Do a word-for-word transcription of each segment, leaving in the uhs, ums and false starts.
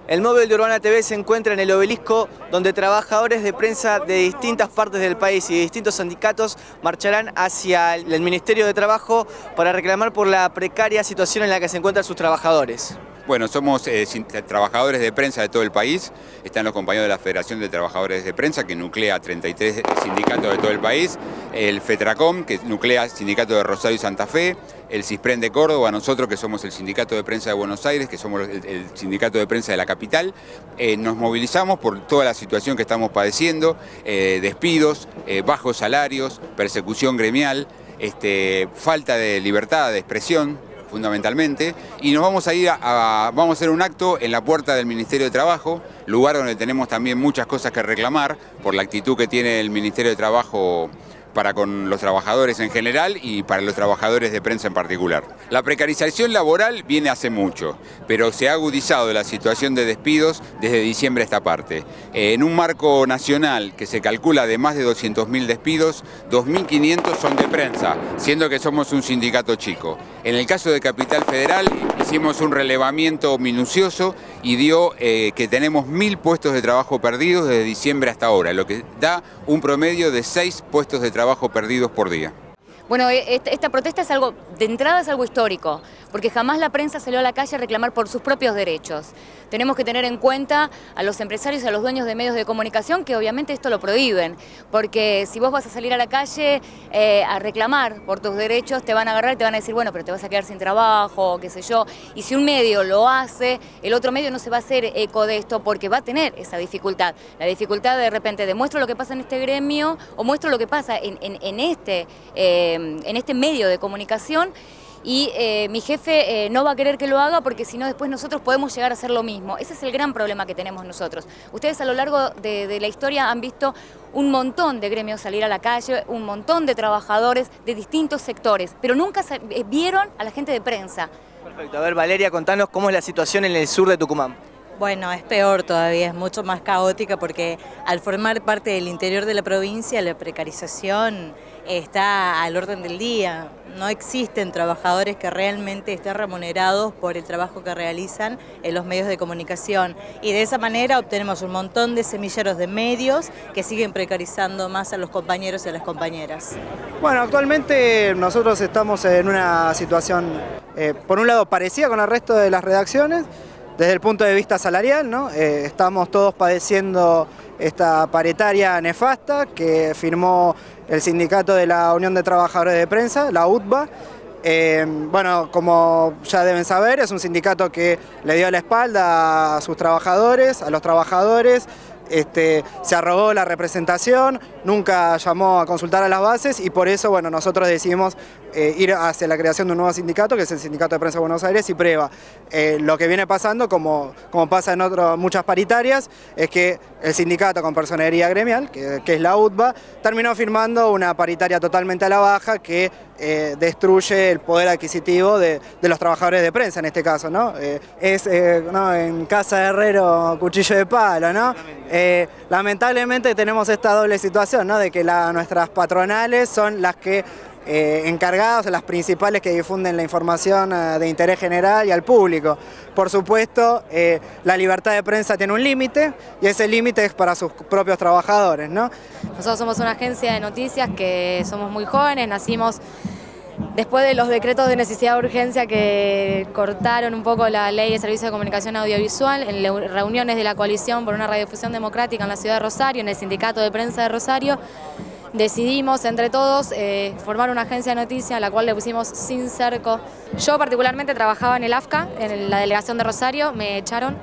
El móvil de Urbana T V se encuentra en el Obelisco, donde trabajadores de prensa de distintas partes del país y de distintos sindicatos marcharán hacia el Ministerio de Trabajo para reclamar por la precaria situación en la que se encuentran sus trabajadores. Bueno, somos eh, trabajadores de prensa de todo el país. Están los compañeros de la Federación de Trabajadores de Prensa, que nuclea treinta y tres sindicatos de todo el país. El FETRACOM, que nuclea sindicato de Rosario y Santa Fe. El CISPREN de Córdoba, nosotros que somos el Sindicato de Prensa de Buenos Aires, que somos el, el Sindicato de Prensa de la capital. Eh, nos movilizamos por toda la situación que estamos padeciendo, eh, despidos, eh, bajos salarios, persecución gremial, este, falta de libertad de expresión, fundamentalmente, y nos vamos a ir a, a, vamos a hacer un acto en la puerta del Ministerio de Trabajo, lugar donde tenemos también muchas cosas que reclamar por la actitud que tiene el Ministerio de Trabajo para con los trabajadores en general y para los trabajadores de prensa en particular. La precarización laboral viene hace mucho, pero se ha agudizado la situación de despidos desde diciembre a esta parte. En un marco nacional que se calcula de más de doscientos mil despidos, dos mil quinientos son de prensa, siendo que somos un sindicato chico. En el caso de Capital Federal hicimos un relevamiento minucioso y dio eh, que tenemos mil puestos de trabajo perdidos desde diciembre hasta ahora, lo que da un promedio de seis puestos de trabajo perdidos por día. Bueno, esta protesta es algo, de entrada es algo histórico, porque jamás la prensa salió a la calle a reclamar por sus propios derechos. Tenemos que tener en cuenta a los empresarios y a los dueños de medios de comunicación que obviamente esto lo prohíben, porque si vos vas a salir a la calle eh, a reclamar por tus derechos, te van a agarrar y te van a decir, bueno, pero te vas a quedar sin trabajo, qué sé yo, y si un medio lo hace, el otro medio no se va a hacer eco de esto porque va a tener esa dificultad. La dificultad de repente de muestro lo que pasa en este gremio o muestro lo que pasa en, en, en este... Eh, en este medio de comunicación y eh, mi jefe eh, no va a querer que lo haga porque si no después nosotros podemos llegar a hacer lo mismo. Ese es el gran problema que tenemos nosotros. Ustedes a lo largo de, de la historia han visto un montón de gremios salir a la calle, un montón de trabajadores de distintos sectores, pero nunca vieron a la gente de prensa. Perfecto. A ver, Valeria, contanos cómo es la situación en el sur de Tucumán. Bueno, es peor todavía, es mucho más caótica porque al formar parte del interior de la provincia la precarización está al orden del día. No existen trabajadores que realmente estén remunerados por el trabajo que realizan en los medios de comunicación y de esa manera obtenemos un montón de semilleros de medios que siguen precarizando más a los compañeros y a las compañeras. Bueno, actualmente nosotros estamos en una situación, eh, por un lado, parecida con el resto de las redacciones. Desde el punto de vista salarial, ¿no? Eh, estamos todos padeciendo esta paritaria nefasta que firmó el sindicato de la Unión de Trabajadores de Prensa, la U T B A. Eh, bueno, como ya deben saber, es un sindicato que le dio la espalda a sus trabajadores, a los trabajadores. Este, se arrogó la representación, nunca llamó a consultar a las bases y por eso bueno, nosotros decidimos eh, ir hacia la creación de un nuevo sindicato, que es el Sindicato de Prensa de Buenos Aires y PREVA. Eh, lo que viene pasando, como, como pasa en otro, muchas paritarias, es que el sindicato con personería gremial, que, que es la U T B A, terminó firmando una paritaria totalmente a la baja que eh, destruye el poder adquisitivo de, de los trabajadores de prensa en este caso, ¿no? Eh, es eh, ¿no? En casa de herrero, cuchillo de palo, ¿no? Eh, lamentablemente tenemos esta doble situación, ¿no? De que la, nuestras patronales son las que eh, encargadas, las principales que difunden la información eh, de interés general y al público. Por supuesto, eh, la libertad de prensa tiene un límite y ese límite es para sus propios trabajadores, ¿no? Nosotros somos una agencia de noticias que somos muy jóvenes, nacimos después de los decretos de necesidad de urgencia que cortaron un poco la ley de servicio de comunicación audiovisual en reuniones de la coalición por una radiodifusión democrática en la ciudad de Rosario, en el sindicato de prensa de Rosario, decidimos entre todos eh, formar una agencia de noticias a la cual le pusimos Sin Cerco. Yo particularmente trabajaba en el A F C A, en la delegación de Rosario, me echaron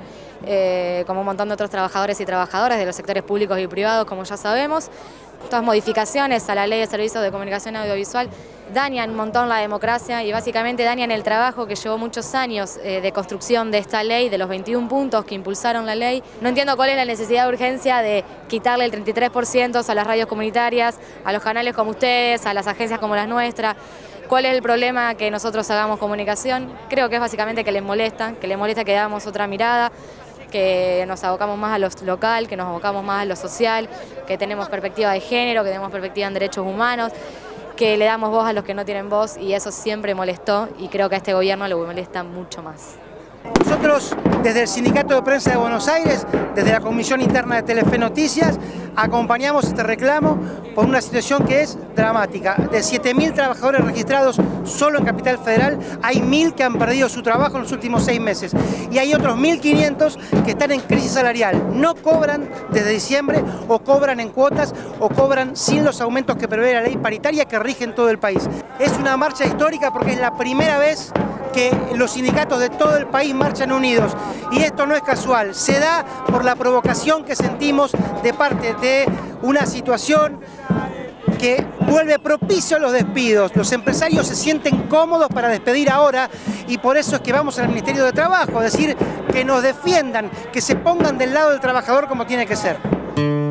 eh, como un montón de otros trabajadores y trabajadoras de los sectores públicos y privados, como ya sabemos. Todas modificaciones a la ley de servicios de comunicación audiovisual dañan un montón la democracia y básicamente dañan el trabajo que llevó muchos años eh, de construcción de esta ley, de los veintiún puntos que impulsaron la ley. No entiendo cuál es la necesidad de urgencia de quitarle el treinta y tres por ciento a las radios comunitarias, a los canales como ustedes, a las agencias como las nuestras. ¿Cuál es el problema que nosotros hagamos comunicación? Creo que es básicamente que les molesta, que les molesta que damos otra mirada, que nos abocamos más a lo local, que nos abocamos más a lo social, que tenemos perspectiva de género, que tenemos perspectiva en derechos humanos, que le damos voz a los que no tienen voz y eso siempre molestó y creo que a este gobierno le molesta mucho más. Nosotros, desde el Sindicato de Prensa de Buenos Aires, desde la Comisión Interna de Telefe Noticias, acompañamos este reclamo por una situación que es dramática. De siete mil trabajadores registrados solo en Capital Federal, hay mil que han perdido su trabajo en los últimos seis meses. Y hay otros mil quinientos que están en crisis salarial. No cobran desde diciembre, o cobran en cuotas, o cobran sin los aumentos que prevé la ley paritaria que rige en todo el país. Es una marcha histórica porque es la primera vez que los sindicatos de todo el país marchan unidos. Y esto no es casual, se da por la provocación que sentimos de parte de una situación que vuelve propicio a los despidos. Los empresarios se sienten cómodos para despedir ahora y por eso es que vamos al Ministerio de Trabajo a decir que nos defiendan, que se pongan del lado del trabajador como tiene que ser.